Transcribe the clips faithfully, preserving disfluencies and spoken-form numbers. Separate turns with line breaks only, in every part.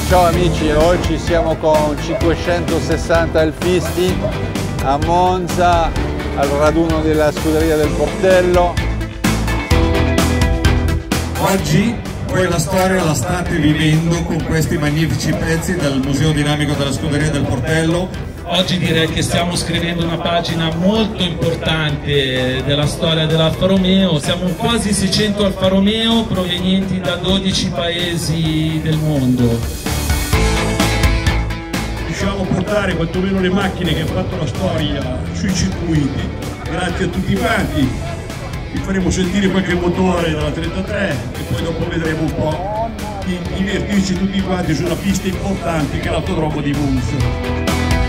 Ciao amici, oggi siamo con cinquecentosessanta elfisti a Monza al raduno della Scuderia del Portello.
Oggi voi la storia la state vivendo con questi magnifici pezzi dal Museo Dinamico della Scuderia del Portello.
Oggi direi che stiamo scrivendo una pagina molto importante della storia dell'Alfa Romeo. Siamo quasi seicento Alfa Romeo provenienti da dodici paesi del mondo.
Riusciamo a portare quantomeno le macchine che hanno fatto la storia sui circuiti. Grazie a tutti quanti. Vi faremo sentire qualche motore dalla trentatré e poi dopo vedremo un po' di divertirci tutti quanti su una pista importante che è l'autodromo di Monza.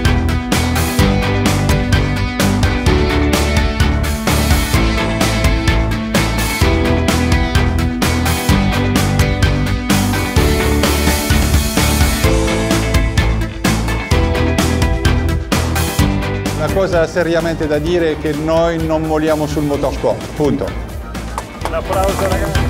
La cosa seriamente da dire è che noi non molliamo sul motorsport, punto.
Un applauso ragazzi.